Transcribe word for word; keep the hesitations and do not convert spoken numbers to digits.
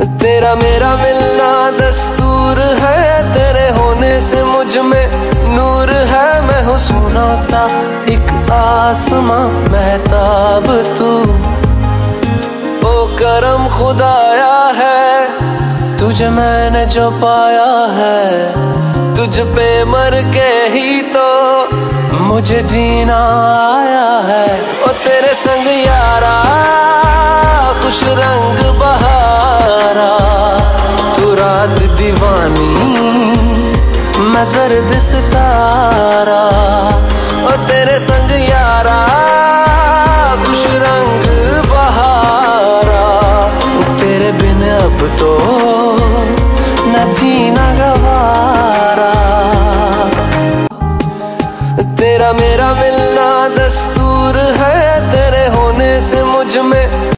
तेरा मेरा मिलना दस्तूर है, तेरे होने से मुझ में नूर है। मैं हूँ सोना सा एक आसमां महताब तू, ओ करम खुदाया है तुझे मैंने जो पाया है। तुझ पे मर के ही तो मुझे जीना आया है। ओ तेरे संग यारा खुश रंग बहारा, तू रात दीवानी मैं जर्द सितारा। ओ तेरे संग यारा खुश रंग बहारा, तेरे बिन अब तो न जीना गवारा। तेरा मेरा मिलना दस्तूर है, तेरे होने से मुझ में